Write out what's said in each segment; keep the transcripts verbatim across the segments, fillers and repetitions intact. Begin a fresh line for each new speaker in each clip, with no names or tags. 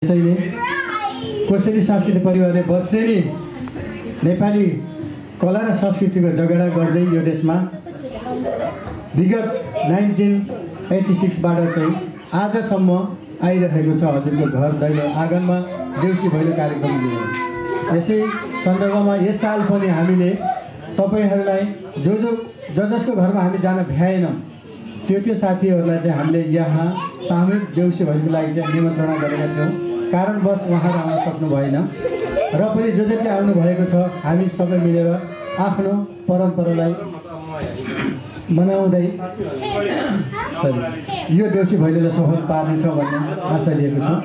त्यसैले कोसेली सांस्कृतिक परिवारले वर्षेनी नेपाली कला र संस्कृतिको जगेडा गर्दै यो देशमा विगत नाइन्टिन एट्टी सिक्सबाट चाहिँ आजसम्म आइरहेको छ। हजुरको घर दैलो आँगनमा देउसी भैलो कार्यक्रम लिएर यसै सन्दर्भमा यस साल पनि हामीले तपाईहरूलाई जो जो ज जसको घरमा हामी जान भ्याएनौँ त्यो त्यो साथीहरूलाई चाहिँ हामीले यहाँ सामूहिक देउसी भैलोको लागि चाहिँ निमन्त्रणा गरेका थियौँ। कारणवश उहाँहरू आउन सक्नु भएन र पनि जो जति आउनुभएको छ हामी सबै मिलेर आफ्नो परम्परालाई मनाउँदै यो देउसी भैलोलाई सफल पार्नेछ भन्ने आशा लिएको छु।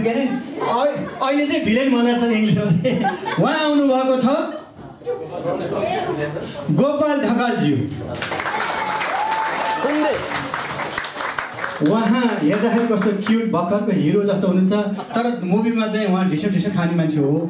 के अरे अहिले चाहिँ भिलेन बनाएको छ इङ्ग्लिसमा चाहिँ उहाँ आउनुभएको छ गोपाल ढकालज्यू। उहाँ हेर्दाखेरि कस्तो क्युट भर्खरको हिरो जस्तो हुनुहुन्छ, तर मुभीमा चाहिँ उहाँ ढिसो ढिसो खाने मान्छे हो।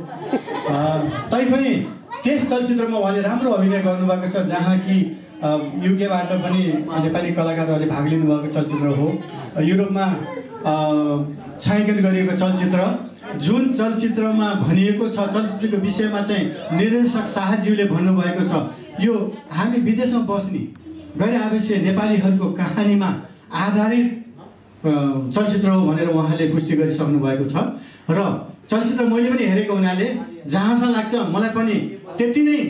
तैपनि त्यस चलचित्रमा उहाँले राम्रो अभिनय गर्नुभएको छ, जहाँ कि युकेबाट पनि नेपाली कलाकारहरूले भाग लिनुभएको चलचित्र हो। युरोपमा छायाङ्कन गरिएको चलचित्र, जुन चलचित्रमा भनिएको छ, चलचित्रको विषयमा चाहिँ निर्देशक शाहज्यूले भन्नुभएको छ, यो हामी विदेशमा बस्ने गैर आवासीय नेपालीहरूको कहानीमा आधारित चलचित्र हो भनेर उहाँले पुष्टि गरिसक्नु भएको छ। र चलचित्र मैले पनि हेरेको हुनाले जहाँसम्म लाग्छ मलाई पनि त्यति नै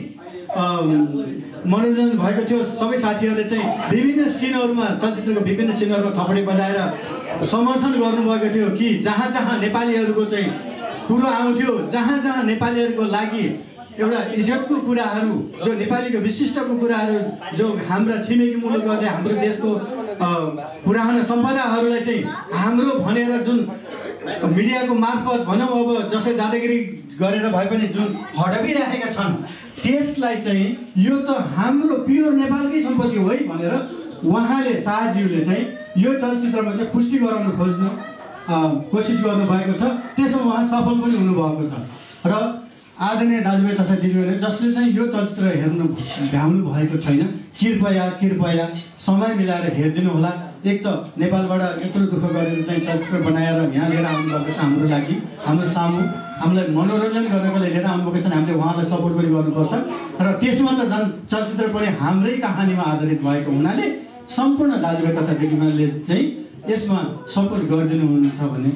मनोरञ्जन भएको थियो। सबै साथीहरूले चाहिँ विभिन्न सिनहरूमा, चलचित्रको विभिन्न सिनहरूमा थपडी बजाएर समर्थन गर्नुभएको थियो कि जहाँ जहाँ नेपालीहरूको चाहिँ कुरो आउँथ्यो, जहाँ जहाँ नेपालीहरूको लागि एउटा इज्जतको कुराहरू, जो नेपालीको विशिष्टको कुराहरू, जो हाम्रा छिमेकी मुलुकहरूले हाम्रो देशको पुरानो सम्पदाहरूलाई चाहिँ हाम्रो भनेर जुन मिडियाको मार्फत भनौँ, अब जसै दादागिरी गरेर भए पनि जुन हटाइराखेका छन्, त्यसलाई चाहिँ यो त हाम्रो प्योर नेपालकै सम्पत्ति हो है भनेर उहाँले शाहज्यूले चाहिँ यो चलचित्रमा चाहिँ पुष्टि गराउनु खोज्नु कोसिस गर्नुभएको छ। त्यसमा उहाँ सफल पनि हुनुभएको छ। र आदरणीय दाजुभाइ तथा दिदीबहिनी जसले चाहिँ यो चलचित्र हेर्नु भ्याउनु भएको छैन, कृपया कृपया समय मिलाएर हेरिदिनु होला। एक त नेपालबाट यत्रो दुःख गरेर चाहिँ चलचित्र बनाएर यहाँ लिएर आउनुभएको छ हाम्रो लागि, हाम्रो सामु हामीलाई मनोरञ्जन गर्नको लागि लिएर आउनुभएको छ। हामीले उहाँलाई सपोर्ट पनि गर्नुपर्छ। र त्यसमा त झन् चलचित्र पनि हाम्रै कहानीमा आधारित भएको हुनाले सम्पूर्ण दाजुभाइ तथा दिदीबहिनीले चाहिँ यसमा सपोर्ट गरिदिनुहुन्छ भने।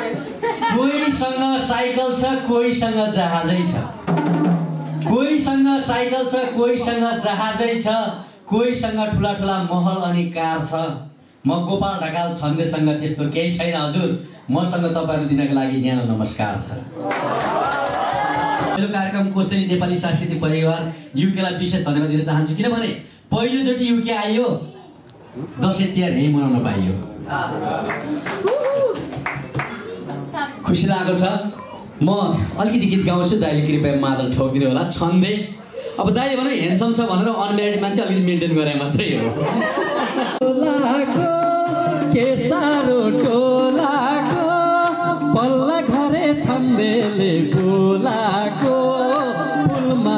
कोहीसँग साइकल छ, कोहीसँग जहाजै छ, कोहीसँग साइकल छ, कोहीसँग जहाजै छ, कोहीसँग ठुला ठुला महल अनि कार छ। म गोपाल ढकाल छन्देसँग त्यस्तो केही छैन हजुर। मसँग तपाईँहरू दिनको लागि न्यानो नमस्कार छ। पहिलो कार्यक्रम कोसेली नेपाली सांस्कृतिक परिवार युकेलाई विशेष धन्यवाद दिन चाहन्छु, किनभने पहिलोचोटि युके आयो, दसैँ तिहार यही मनाउन पाइयो। खुसी लागेको छ। म अलिकति गीत गाउँछु, दाइले कृपया मादल ठोकिदिनु होला। छन्दे अब दाइले भने ह्यान्डसम छ भनेर अनम्यारिड मान्छे अलिकति मेन्टेन गरे मात्रै हो। के सारो टोलाको पल्ला घरे छन्देले बोलाको फुलमा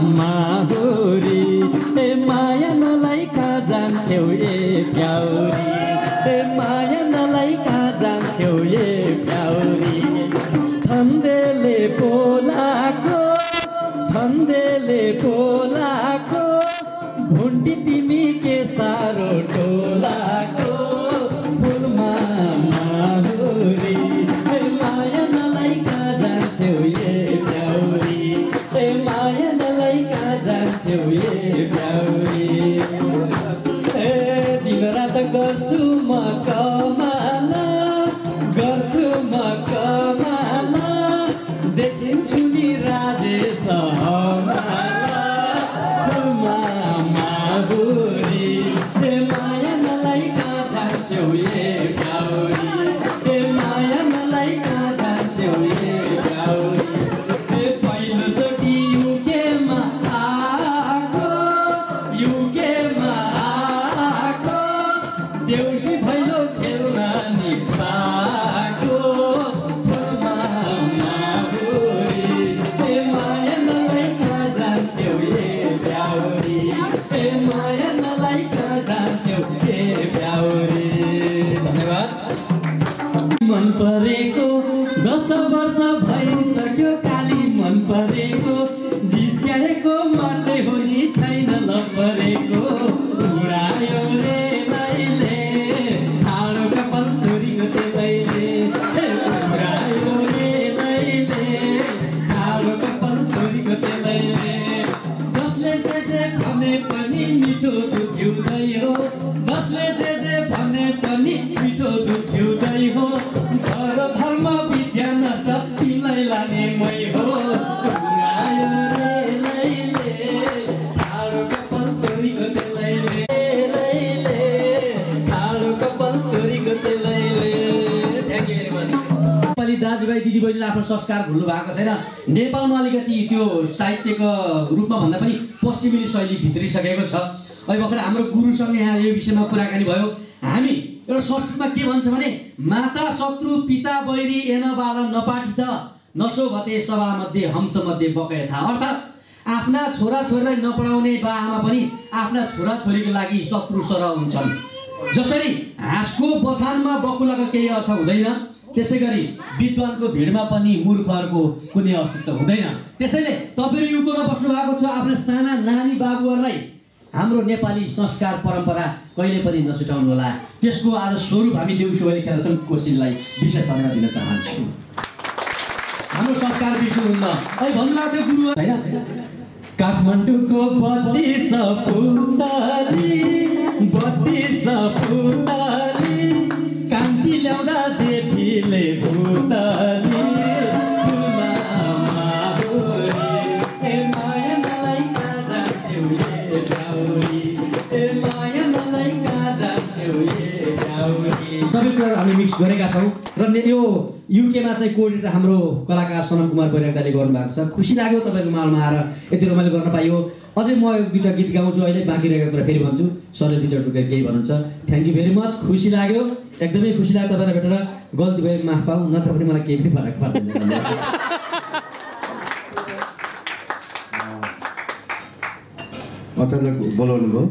माहुरी ए माया नलाई कहाँ जान्छौ ए प्याउरी ए माया नलाई कहाँ जान्छौ ए प्याउरी छन्देले बोलाको छन्देले बोलाको भुन्डी तिमी के सारो टोलाको फुलमा माहुरी ए माया नलाई कहाँ जान्छौ ए प्याउरी ए माया नलाई कहाँ जान्छौ ए प्याउरी ए दिन रात गर्छु म कमाला गर्छु म कमाला देखिन्छु नि राजेश हमाला फुलमा माहुरी ए माया नलाई कहाँ जान्छौ ए प्याउरी ए माया नलाई कहाँ जान्छौ ए प्याउरी ए पहिलोचोटि युकेमा आएको युकेमा आएको देउसी भैलो खेल्न नि पाएको फुलमा माहुरी ए माया नलाई कहाँ जान्छौ ए प्याउरी ए माया नलाई कहाँ जान्छौ ए प्याउरी। धन्यवाद। मन परेको दस वर्ष भइसक्यो काली मन परेको जिस्काएको मात्रै हो नि छैन ल परेको उडायो रे लैले ठाडो कपाल छोरीको त्यसैले उडायो रे लैले ठाडो कपाल छोरीको त्यसैले जसले जे जे भने पनि मिठो दुध हिउँदै हो जसले जे जे भने पनि मिठो दुध हिउँदै हो घर धर्म विद्या नष्ट तिमीलाई लाने मै हो उडायो रे लैले ठाडो कपाल छोरीको त्यसैले लैले ठाडो कपाल छोरीको त्यसैले। Thank you very much. Nepali दाजु दाजुभाइ दिदीबहिनीले आफ्नो संस्कार भुल्नु भएको छैन। नेपालमा अलिकति त्यो साहित्यको रूपमा भन्दा पनि पश्चिमी शैली भित्रिसकेको छ। अहिले भर्खर हाम्रो गुरुसँग यहाँ यो विषयमा कुराकानी भयो। हामी एउटा संस्कृतमा के भन्छ भने माता शत्रु पिता बैरी एन बाला नपाठित नशोभते सभामध्ये हंसमध्ये बकयथा। अर्थात् आफ्ना छोराछोरीलाई नपढाउने बा आमा पनि आफ्ना छोराछोरीको लागि शत्रु सरह हुन्छन्। जसरी हाँसको बथानमा बकुलाको केही अर्थ हुँदैन, त्यसै गरी विद्वानको भिडमा पनि मूर्खहरूको कुनै अस्तित्व हुँदैन। त्यसैले तपाईँहरू युकोमा बस्नु भएको छ, आफ्नो साना नानी बाबुहरूलाई हाम्रो नेपाली संस्कार परम्परा कहिले पनि नछुटाउनु होला। त्यसको आज स्वरूप हामी देउसी भैलो खेल्छौँ। कोसेलीलाई विशेष धन्यवाद दिन चाहन्छु। हाम्रो संस्कार बिर्सिनुहुन्न। अहिले भन्नुभएको थियो गुरु होइन, काठमाडौँको बत्तीस पुतली बत्तीस पुतली कान्छी ल्याउँदा जेठीले पुतली सबै कुराहरू हामी मिक्स गरेका छौँ। र यो युकेमा चाहिँ कोअर्डिनेटर हाम्रो कलाकार सनम कुमार बैरागदाले गर्नुभएको छ। खुसी लाग्यो तपाईँको मालमा आएर यति रमाइलो गर्न पाइयो। अझै म एक दुईवटा गीत गाउँछु, अहिले बाँकी रहेको कुरा फेरि भन्छु। सरले दुईवटा टुक्का केही भन्नुहुन्छ। Thank you very much. खुसी लाग्यो, एकदमै खुसी लाग्यो तपाईँलाई भेटेर। गल्ती भयो माफ पाऊ, नत्र पनि मलाई केही पनि फरक पर्दैन।
अचानक बोलाउनु भयो।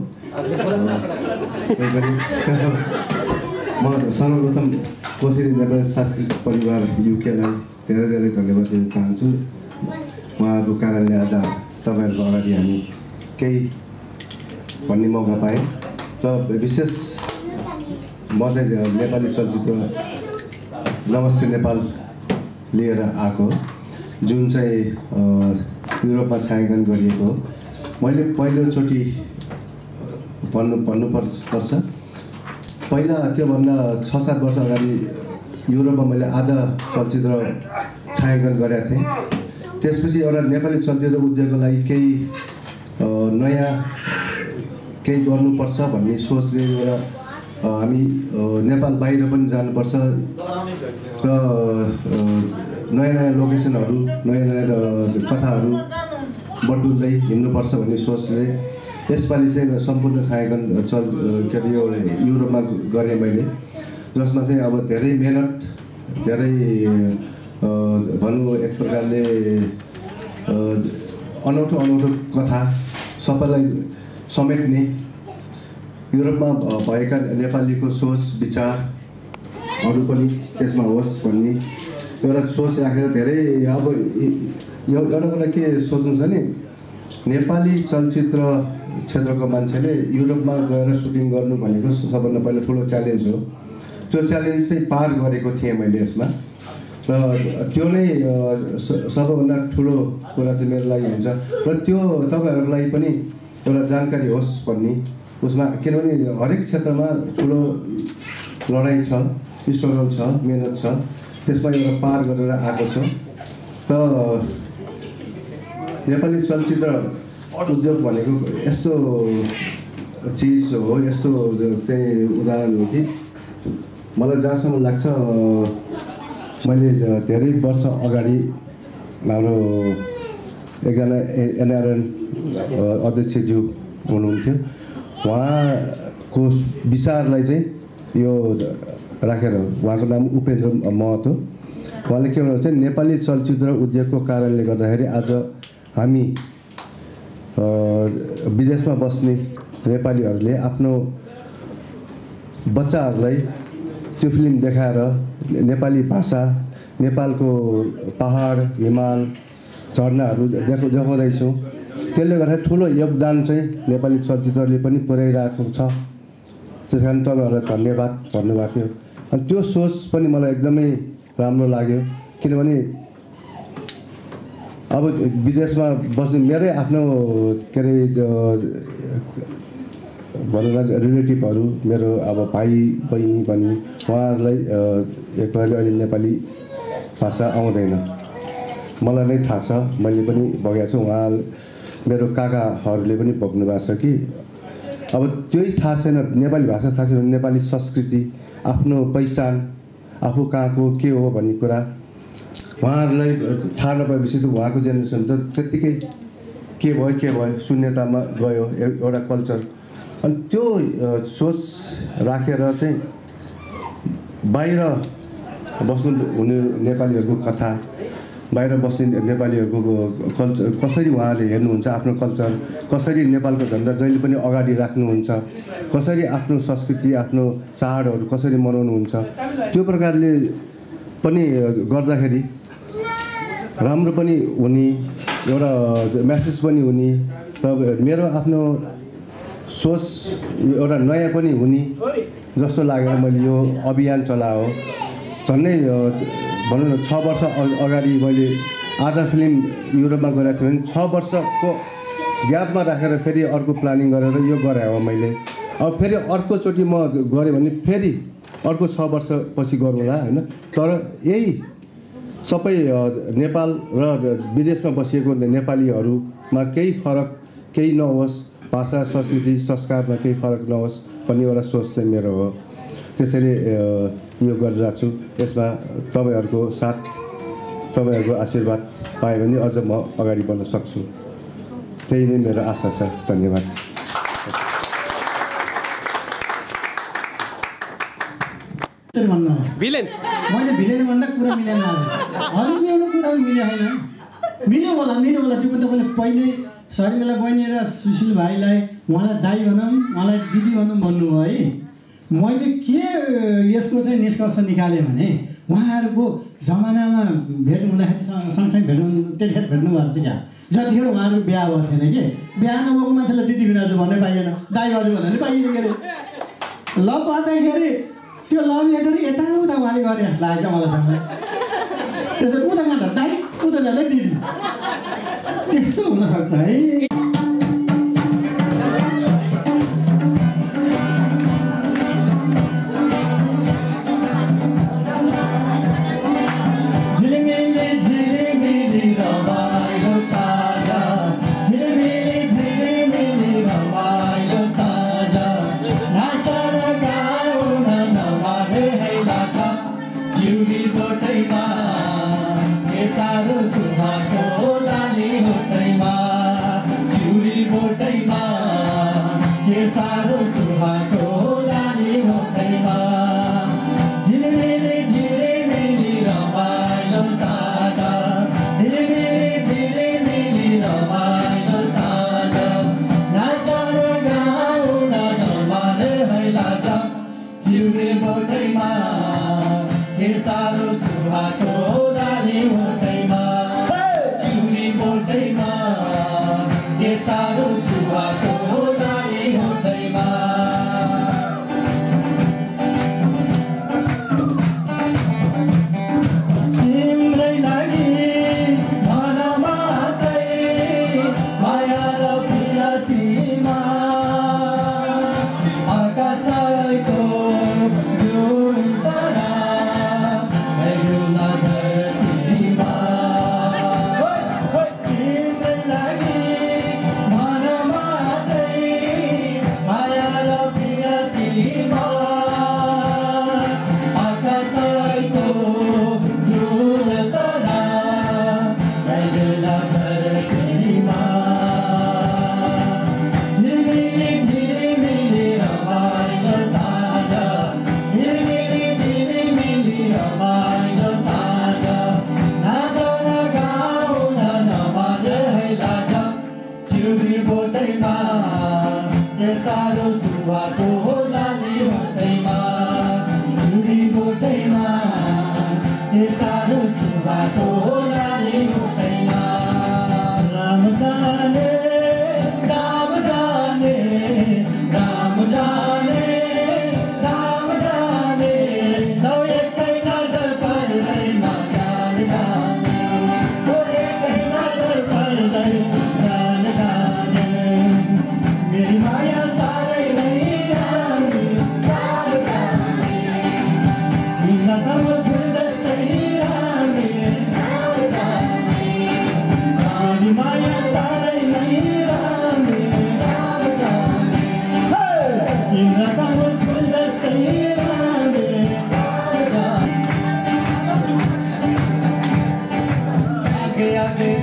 म सर्वप्रथम कोसेली नेपाली सांस्कृतिक परिवार युकेलाई धेरै धेरै धन्यवाद दिन चाहन्छु। उहाँहरूको कारणले आज तपाईँहरूको अगाडि हामी केही भन्ने मौका पाएँ। र विशेष म चाहिँ नेपाली चलचित्र नमस्ते नेपाल लिएर आएको, जुन चाहिँ युरोपमा छायाङ्कन गरिएको। मैले पहिलोचोटि भन्नु भन्नु पर्छ पहिला त्योभन्दा छ सात वर्ष अगाडि युरोपमा मैले आधा चलचित्र छायाङ्कन गरेका थिएँ। त्यसपछि एउटा नेपाली चलचित्र उद्योगको लागि केही नयाँ केही गर्नुपर्छ भन्ने सोचले एउटा हामी नेपाल बाहिर पनि जानुपर्छ र नयाँ नयाँ लोकेसनहरू नयाँ नयाँ कथाहरू बटुल्दै हिँड्नुपर्छ भन्ने सोचले यसपालि चाहिँ सम्पूर्ण छायाङ्कन चल के अरे यो युरोपमा गरेँ मैले, जसमा चाहिँ अब धेरै मेहनत, धेरै भनौँ एक प्रकारले अनौठो अनौठो कथा सबैलाई समेट्ने, युरोपमा भएका नेपालीको सोच विचारहरू पनि त्यसमा होस् भन्ने एउटा सोच राखेर धेरै अब एउटा कुरा के सोच्नु छ नि, नेपाली चलचित्र क्षेत्रको मान्छेले युरोपमा गएर सुटिङ गर्नु भनेको सबभन्दा पहिला ठुलो च्यालेन्ज हो। त्यो च्यालेन्ज चाहिँ पार गरेको थिएँ मैले यसमा, र त्यो नै सबभन्दा ठुलो कुरा चाहिँ मेरो लागि हुन्छ। र त्यो तपाईँहरूलाई पनि एउटा जानकारी होस् भन्ने उसमा, किनभने हरेक क्षेत्रमा ठुलो लडाइँ छ, स्ट्रगल छ, मेहनत छ, त्यसमा एउटा पार गरेर आएको छ। र नेपाली चलचित्र उद्योग भनेको यस्तो चिज हो, यस्तो चाहिँ उदाहरण हो कि मलाई जहाँसम्म लाग्छ, मैले धेरै वर्ष अगाडि हाम्रो एकजना एनआरएन अध्यक्षज्यू हुनुहुन्थ्यो, उहाँको विचारलाई चाहिँ यो राखेर, उहाँको नाम उपेन्द्र महतो, उहाँले के भन्नुहुन्छ, नेपाली चलचित्र उद्योगको कारणले गर्दाखेरि आज हामी विदेशमा बस्ने नेपालीहरूले आफ्नो बच्चाहरूलाई त्यो फिल्म देखाएर नेपाली भाषा, नेपालको पहाड, हिमाल, झरनाहरू देखा देखाउँदैछौँ। त्यसले गर्दा ठुलो योगदान चाहिँ नेपाली चलचित्रले पनि पुर्याइरहेको छ। त्यस कारण तपाईँहरूलाई धन्यवाद भन्नुभएको थियो। अनि त्यो सोच पनि मलाई एकदमै राम्रो लाग्यो, किनभने अब विदेशमा बस्ने मेरै आफ्नो के अरे भनौँ न रिलेटिभहरू, मेरो अब भाइ बहिनी पनि, उहाँहरूलाई एक प्रकारले अहिले नेपाली भाषा आउँदैन, मलाई नै थाहा छ, मैले पनि भोगेको छु, उहाँ मेरो काकाहरूले पनि भोग्नु भएको छ कि अब त्यही थाहा छैन, नेपाली भाषा थाहा छैन, नेपाली संस्कृति, आफ्नो पहिचान, आफू कहाँको के हो भन्ने कुरा उहाँहरूलाई थाहा नपाएपछि त उहाँको जेनेरेसन त त्यत्तिकै के भयो के भयो शून्यतामा गयो एउटा कल्चर। अनि त्यो सोच राखेर चाहिँ बाहिर बस्नु हुने नेपालीहरूको कथा, बाहिर बस्ने नेपालीहरूको कल्चर कसरी उहाँले हेर्नुहुन्छ, आफ्नो कल्चर कसरी नेपालको झन्डा जहिले पनि अगाडि राख्नुहुन्छ, कसरी आफ्नो संस्कृति आफ्नो चाडहरू कसरी मनाउनुहुन्छ, त्यो प्रकारले पनि गर्दाखेरि राम्रो पनि हुने, एउटा म्यासेज पनि हुने र मेरो आफ्नो सोच एउटा नयाँ पनि हुने जस्तो लागेर मैले यो अभियान चलायो। झन्डै भनौँ न छ वर्ष अगाडि मैले आधा फिल्म युरोपमा गएको थिएँ भने छ वर्षको ग्यापमा राखेर फेरि अर्को प्लानिङ गरेर यो गराएँ हो मैले। अब फेरि अर्कोचोटि म गरेँ भने फेरि अर्को छ वर्षपछि गरौँला होइन। तर यही सबै नेपाल र विदेशमा बसिएको नेपालीहरूमा केही फरक केही नहोस्, भाषा संस्कृति संस्कारमा केही फरक नहोस् भन्ने एउटा सोच चाहिँ मेरो हो। त्यसैले यो गरिरहेको छु। यसमा तपाईँहरूको साथ तपाईँहरूको आशीर्वाद पाएँ भने अझ म अगाडि बढ्न सक्छु, त्यही नै मेरो आशा छ। धन्यवाद।
भिलेन मैले भिलेन भन्दा कुरा मिलेन, अरू एउटा कुरा मिले होइन, मिल्यो होला मिल्यो होला त्यो पनि तपाईँले पहिले शर्मिला बहिनी र सुशील भाइलाई उहाँलाई दाइ भनौँ उहाँलाई दिदी भनौँ भन्नुभयो है। मैले के यसको चाहिँ निष्कर्ष निकालेँ भने उहाँहरूको जमानामा भेट हुँदाखेरि सँगसँगै भेट हुनु त्यतिखेर भेट्नु भएको थियो क्या, जतिखेर उहाँहरूको बिहा भएको थिएन कि, बिहा नभएको मान्छेलाई दिदी भिनाजु भन्नै पाइएन, दाइ बाजु भन्नै पाइएन के अरे। लभ पर्दाखेरि त्यो लभ लेटर यताउता उहाँले गरे जस्तो लाग्यो मलाई त। त्यसो उता कहाँ दाइ उता जाँदै दिदी त्यस्तो हुनसक्छ है।
Saru suha to la ni ho tai ma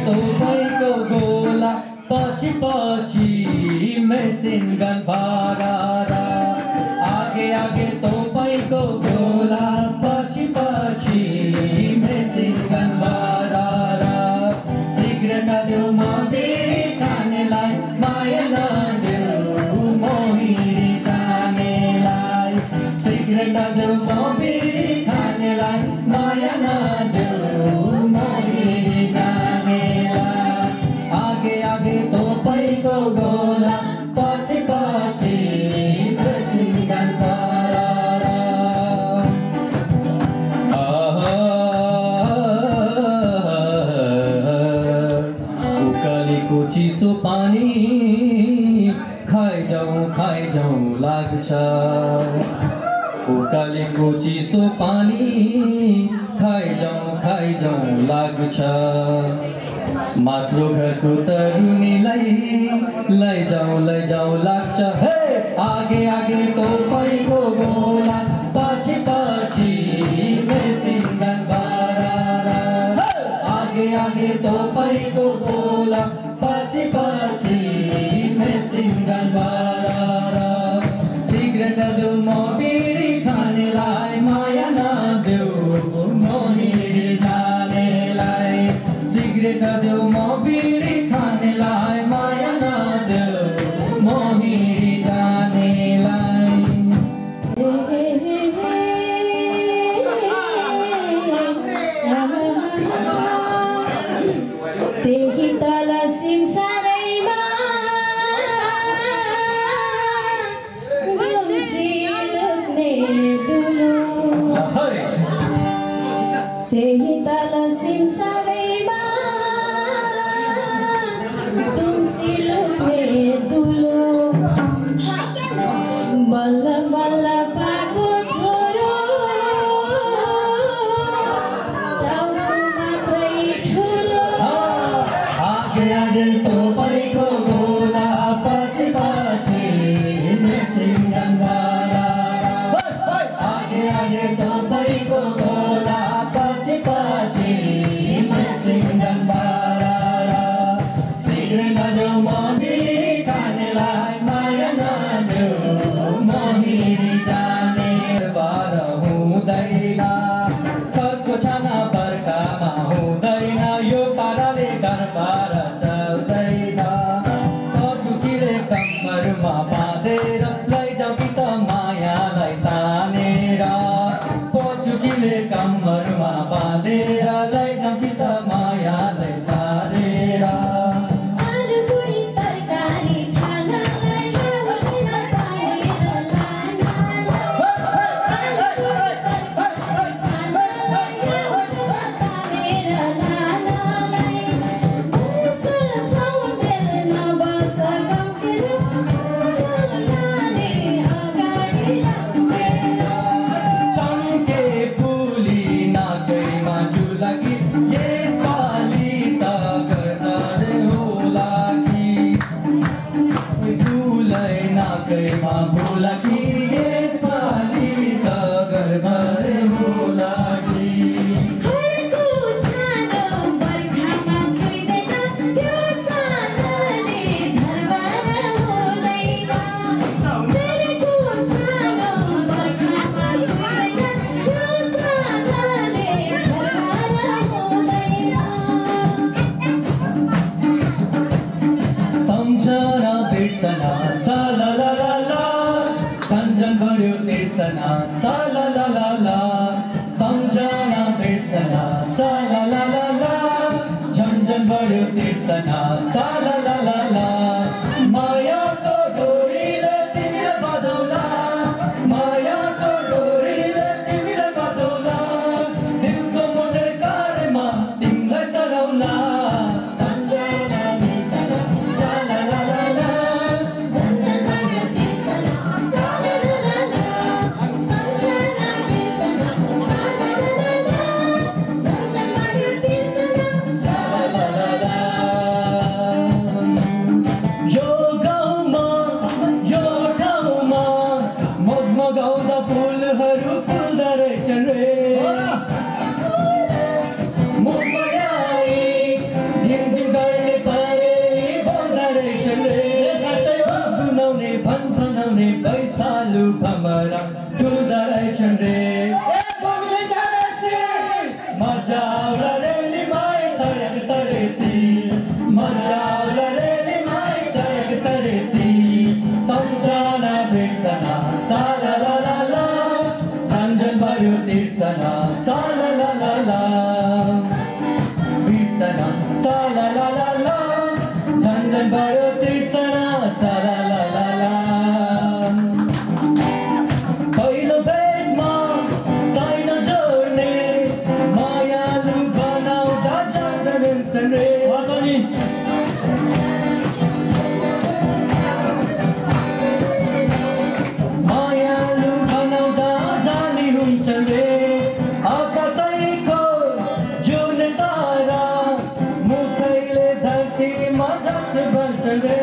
तपाईँको गोला पछि पछि मेसिन गन भरारा आगे आगे तपाईँको गोला पछि पछि मेसिन गन भरारा सिगरेट नदेऊ म बिडी खानेलाई माया नदेऊ मोहिनी जानेलाई सिगरेट नदेऊ म बिडी खानेलाई माया नदेऊ मोहिनी जानेलाई आगे आगे तपाईँको गोला पछि पछि मेसिन गन भरारा उकालीको चिसो पानी खाइजाउँ खाइजाउँ लाग्छ उकालीको चिसो पानी खाइजाउँ खाइजाउँ लाग्छ माथिल्लो घरको तरुनीलाई लैजाउँ लैजाउँ लाग्छ हे आगे आगे तपाईँको गोला पछि पछि मेसिन गन भरारा आगे आगे तपाईँको गोला पछि पछि मेसिन गन भरारा सिगरेट नदेऊ म बिडी खानेलाई माया नदेऊ मोहिनी जानेलाई सिगरेट नदेऊ म बिडी खानेलाई माया नदेऊ मोहिनी जानेलाई
त्यही तल सिमसारैमा दुम्सी लुक्ने दुलो त्यही तल सिमसारैमा दुम्सी लुक्ने दुलो बल्ल बल्ल पाको छोरो टाउको मात्रै ठुलो
आगे आगे तपाईँको गोला पछि पछि मेसिन गन भरारा आगे आगे तपाईँको गोला पछि पछि मेसिन गन भरारा सिगरेट नदेऊ म बिडी खानेलाई माया नदेऊ मोहिनी जाने बार हुँदैन घरको छाना बर्खामा हुँदैन यो पाराले घरबार चल्दैन पटुकीले कम्मरमा बाँधेर लैजाऊ कि त मायालाई तानेर पटुकीले कम्मरमा बाँधेर लैजाऊ कि त मायालाई तानेर
आलुपुरी तरकारी खानलाई ल्याउँछिन तानेर लानालाई आलुपुरी तरकारी खानलाई ल्याउँछिन तानेर लानालाई मुसु छौँजेल नबस गम्भीर जाने अगाडि लम्बेर
चम्के फुली नाकैमा जुलाकी यसपालि त गर्न रे होला कि फुलै नाकैमा फुलाकी यसपालि त गर्न रे होला कि
घरको छानो बर्खामा छुइँदैन त्यो चानले घरबार हुँदैन घरको छानो बर्खामा छुइँदैन त्यो चानले घरबार हुँदैन
सम्झना बिर्सना साला ला ला ला झन्झन बढ्यो तिर्सना साला ला ला ला सम्झना बिर्सना साला ला ला ला झन्झन बढ्यो तिर्सना साला ला ला ला मायाको डोरीले तिमीलाई बधाउला मायाको डोरीले तिमीलाई बधाउला दिलको मोटर कारमा तिमीलाई सराउला
सम्झना बिर्सना
साला ला ला ला
झन्झन बढ्यो तिर्सना साला ला ला ला सम्झना बिर्सना साला ला ला ला झन्झन बढ्यो तिर्सना साला ला ला ला
तिर्सना सा ला ला ला ला झन् झन् बढ्यो तिर्सना सा ला ला ला ला पहिलो भेटमा साइन जोड्ने मायालु बनाउँदा झन् हुन्छन् रे मायालु बनाउँदा जाली हुन्छन् रे आकाशैको जुन तारा मुखैले धरतीमा झन् बन्छन् रे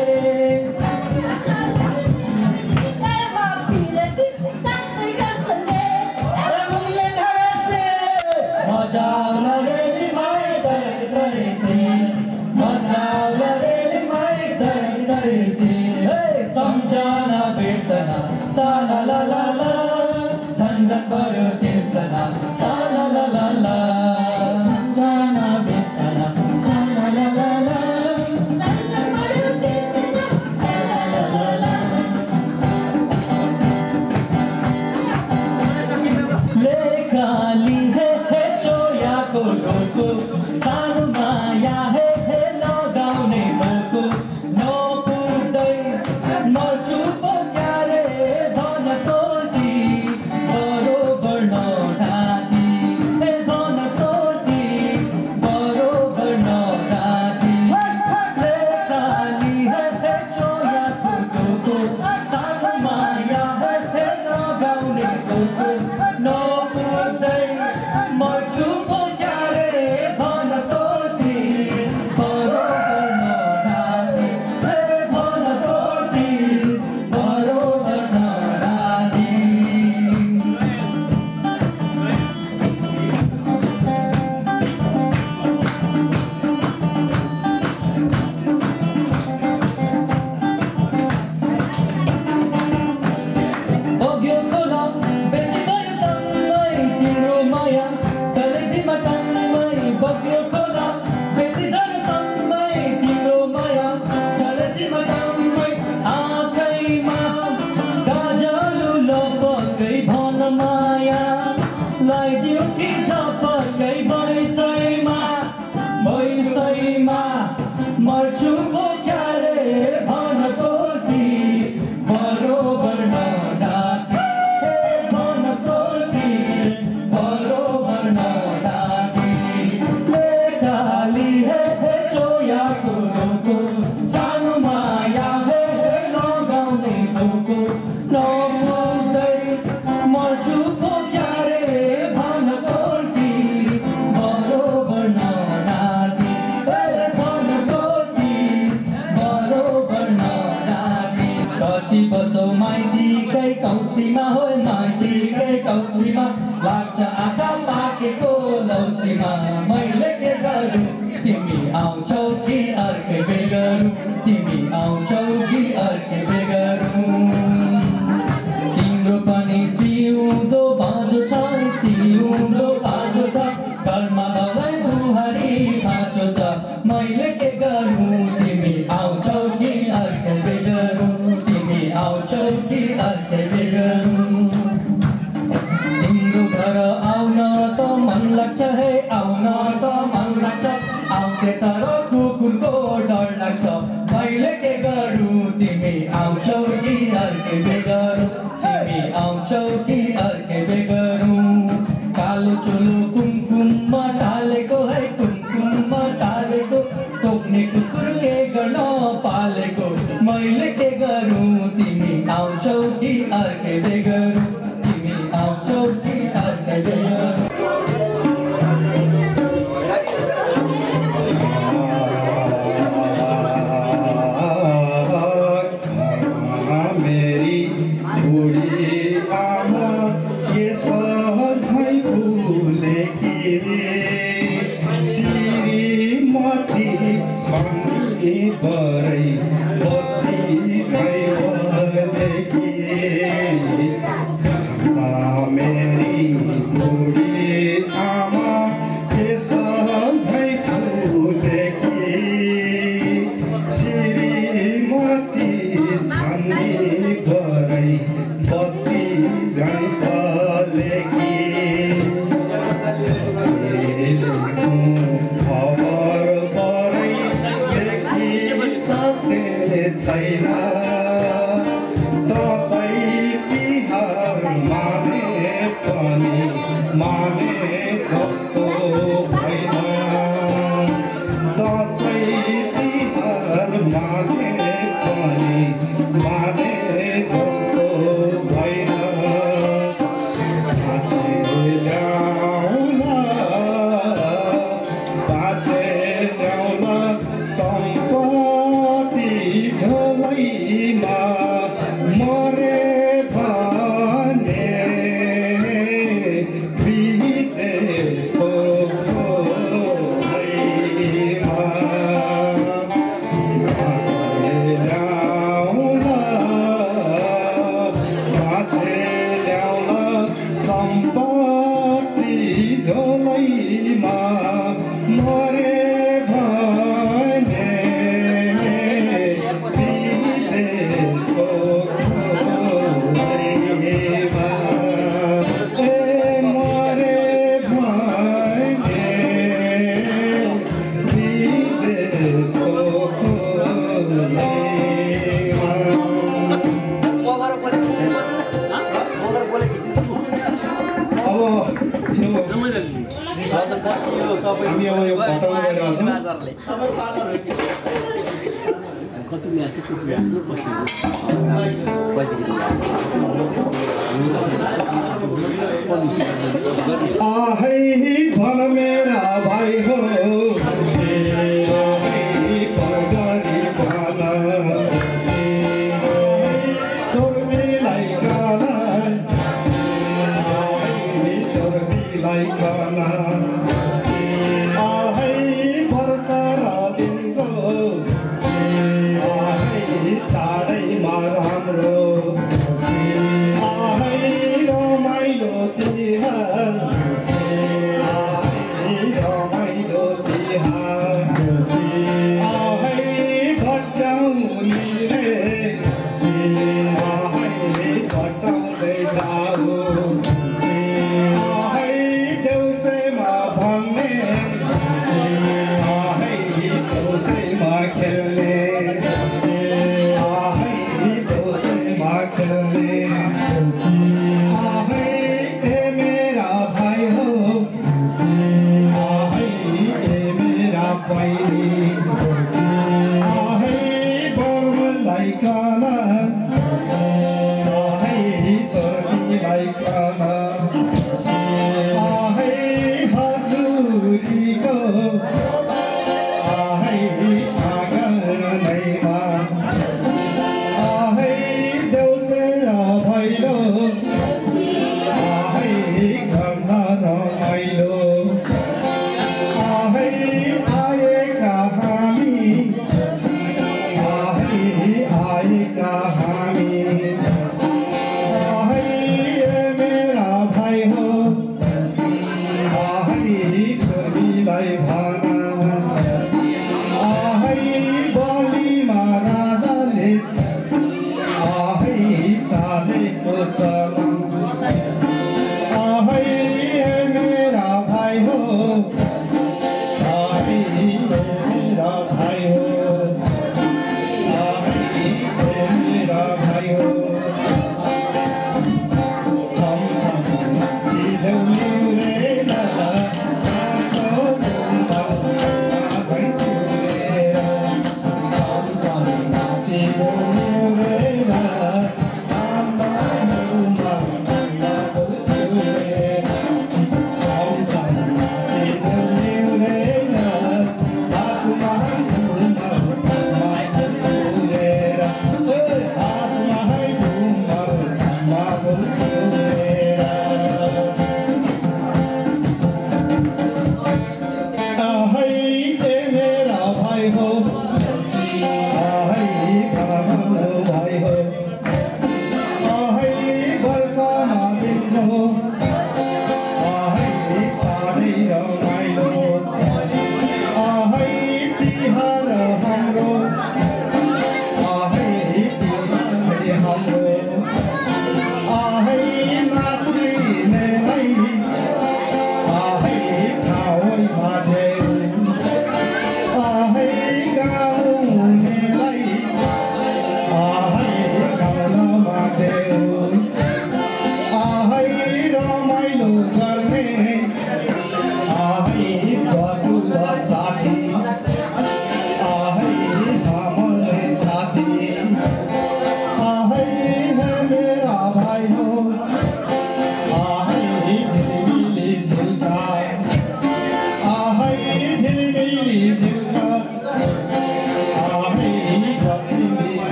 सा ला ला ला ला झन् झन् बढ्यो तिर्सना सा ला ला ला ला सम्झना बिर्सना सा ला ला ला ला झन् झन् बढ्यो तिर्सना सा ला ला ला ला लेखाली है है चोयाको लोको सानो माया है है लगाउने भोको नपुग्दै मर्छु
खबर छैन दसैँ तिहार माने पनि माने जस्तो भएन दसैँ तिहार माने पनि माने जस्तो भएन बाँचे ल्याउला बाँचे ल्याउला सम्पत्ति झोलैमा मरे भने विदेशको खोलैमा बाँचे ल्याउला बाँचे ल्याउला सम्पत्ति झोलैमा मरे भने विदेशको खोलैमा ए मरे भने विदेशको खोलैमा अब यो हामी अब यो घटाउन गइरहेको छौँ आहै भन मेरा भाइ हो पगरी भन सोर्मीलाई गाना सोर्मीलाई गाना आहै वर्षा र दिनको आहै चाडैमा राम्रो आहै रमाइलो तिहार आहै रमाइलो तिहार आहै भट्टाउने आहै भट्टाउँदै जाऊ आहै देउसेमा भन्ने आहै देउसेमा खेल्ने आहै देउसेमा खेल्ने आहै ए मेरा भाइ हो आहै ए मेरा बहिनी आहै बर्मलाई काला आहै स्वर्गीलाई काला आहै हजुरीको आहै आँगनैमा आहै देउसे र भैलो आहै घरमा रमाइलो आहै आएका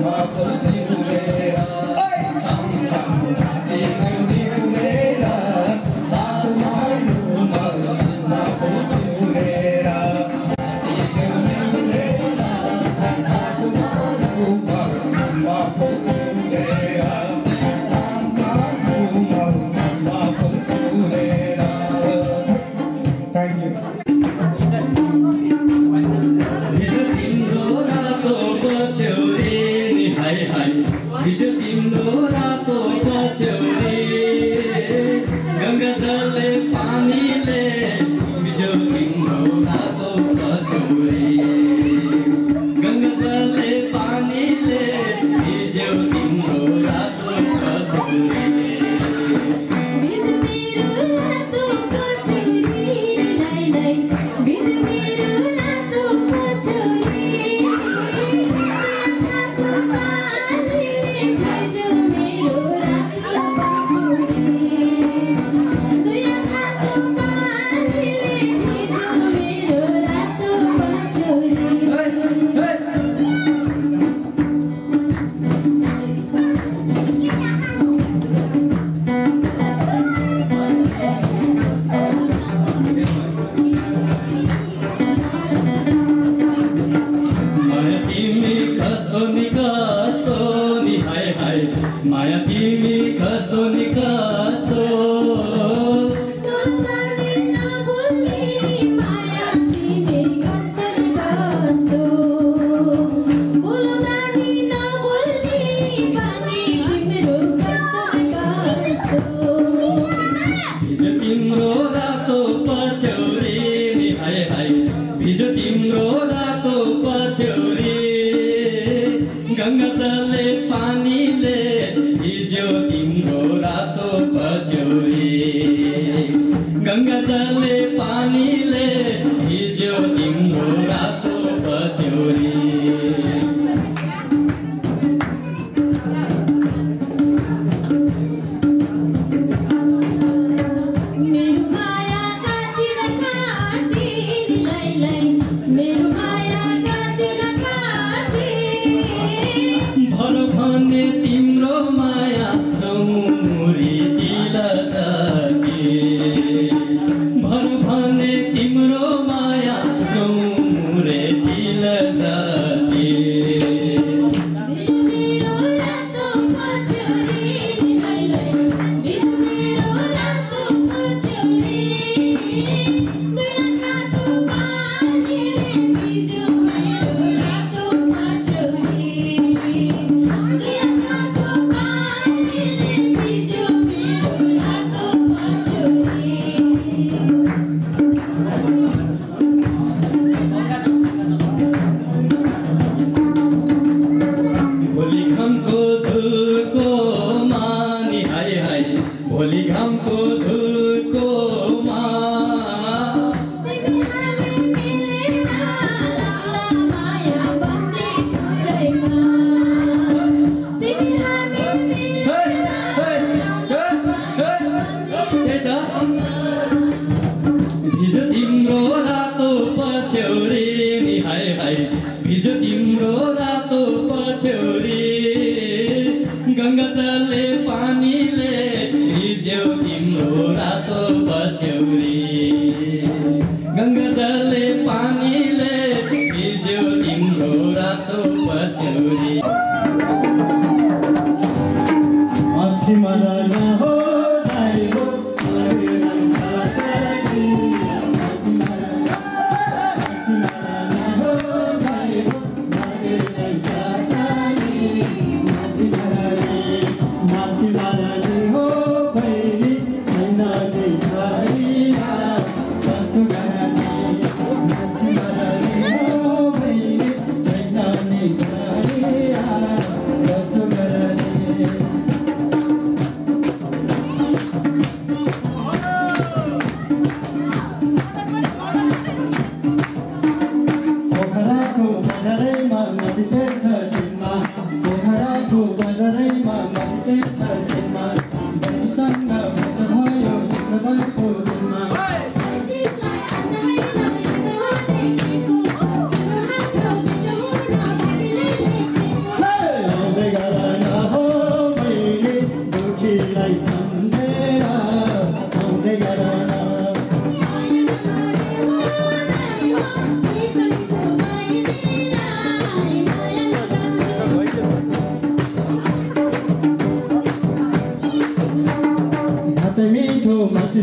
भने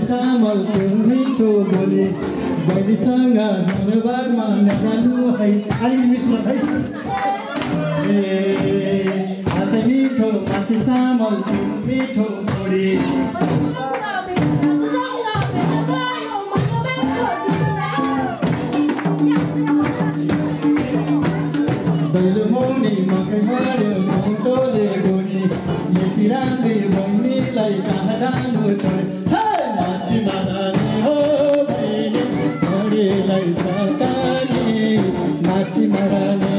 चामल मिठो बोली बहिनीसँग धन्यवादमा नजानु है अलिक मिस्नु है ए हात मिठो माथि चामल मिठो बोली दैलो मौनी मकै भर्यो मौतोले गोनी यति राम्री बहिनीलाई कहाँ जानु छोडे माछी मारानी हो बहिनी छोडेलाई सतानी माछी मारानी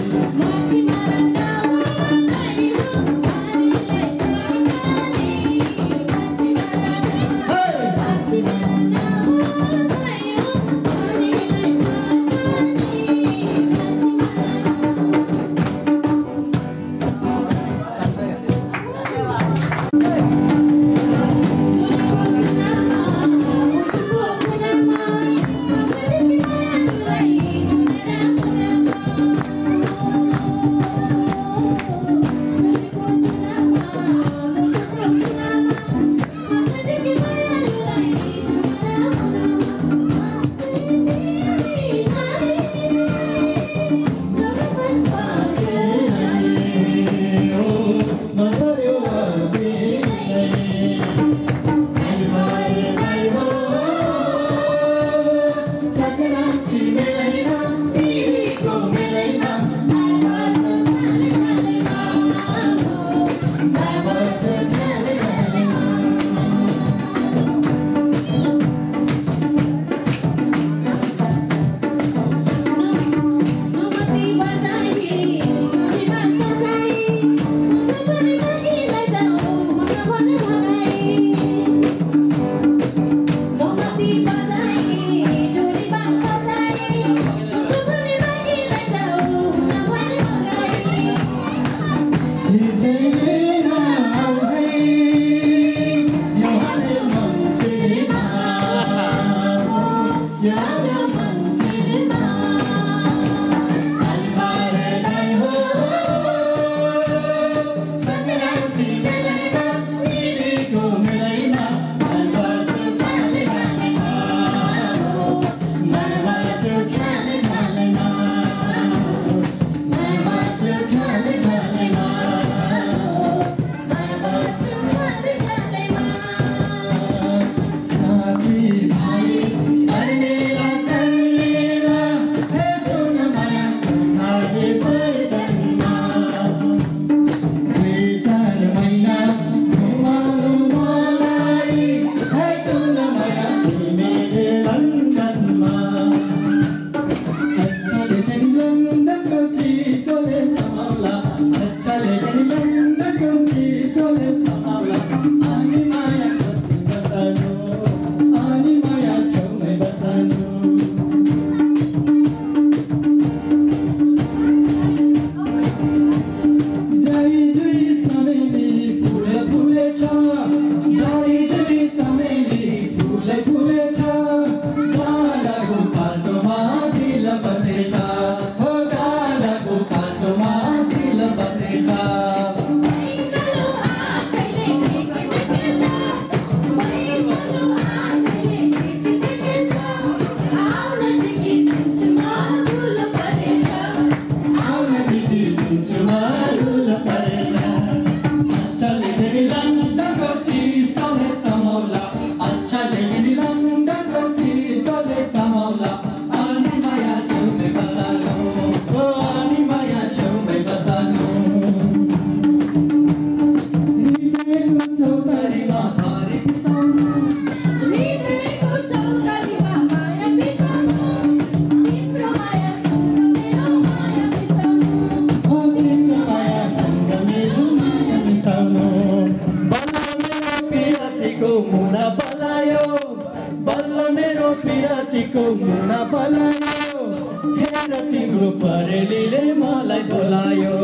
पिरातीको मुना पलायो हेर तिम्रो परेलीले मलाई बोलायो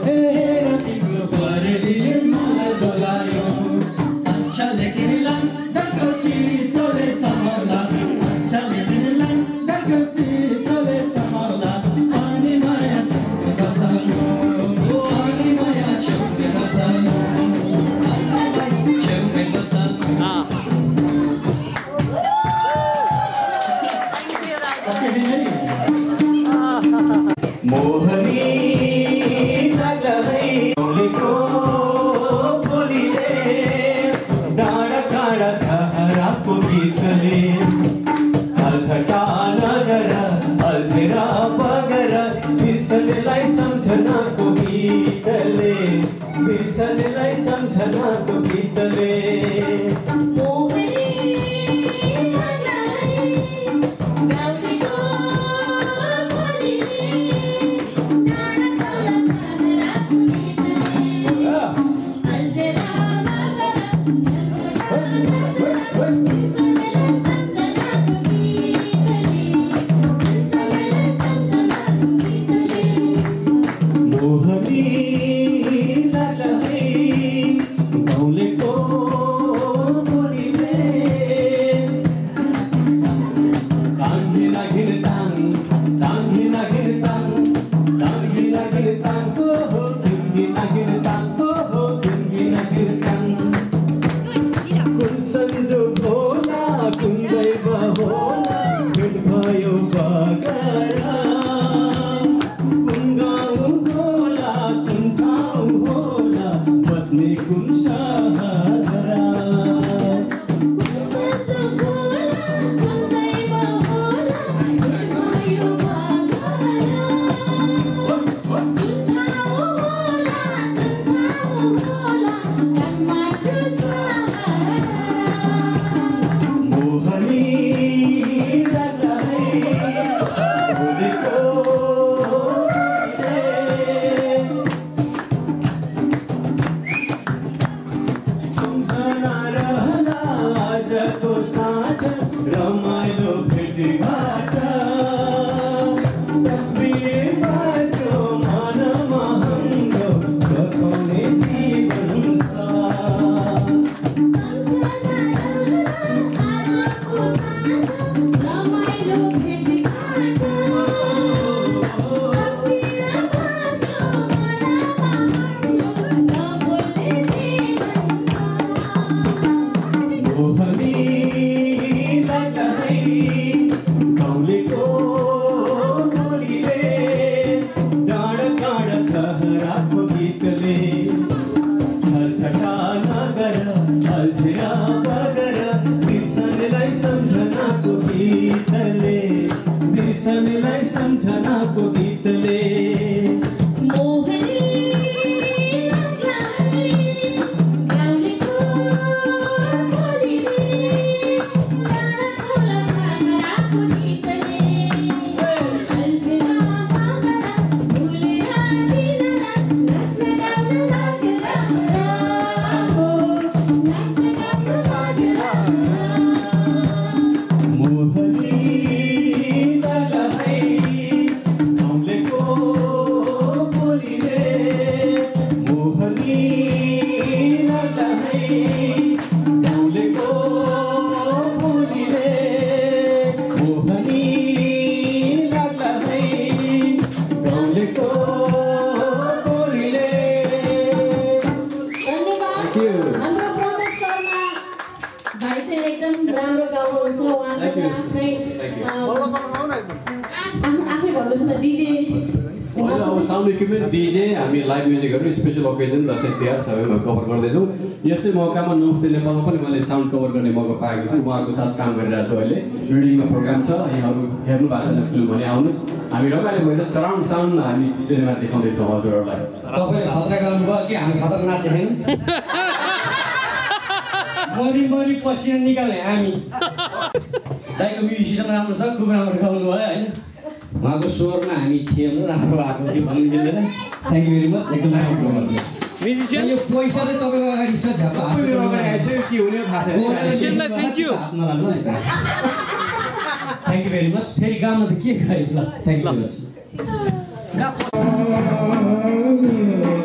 हेर तिम्रो परेलीले मलाई बोलायो अच्छाले किनलाई डको चिसोले समाउला अच्छाले किनलाई डको चिसोले समाउला अनि माया सँगै बसाल्नु ओ अनि माया सँगै बसाल्नु सँगै बसाल्नु बिर्सनेलाई सम्झनाको गीतले
डीजे हामी लाइभ म्युजिकहरू स्पेसल ओकेजन दसैँ तिहार सबैमा कभर गर्दैछौँ। यसै मौकामा नर्थ नेपालमा पनि मैले साउन्ड कभर गर्ने मौका पाएको छु। उहाँहरूको साथ काम गरिरहेको छु। अहिले रिडिङमा प्रोग्राम छ, यहाँहरू हेर्नु भएको छैन फिल्म भने आउनुहोस्। हामी रमाइलो भएर सराउन्ड साउन्ड हामी सिनेमा देखाउँदैछौँ हजुरहरूलाई।
तपाईँले खतरा गर्नुभयो कि हामी खतरा नाचेन मरि मरि पसिना निकाल्ने हामी दाइको म्युजिसियम राम्रो छ, खुब राम्रो गाउनु भयो होइन। उहाँको स्वरमा हामी थियौँ राम्रो भएको थियो भन्नु मिल्दैन। थ्याङ्क यू भेरी मच, एकदम राम्रो म्युजिसियन। यो पैसा चाहिँ तपाईँको अगाडि छ झ्याप के हुने थाहा छैन। Thank you thank you very much. फेरि गाउँमा त के खाइ ल। Thank you very much.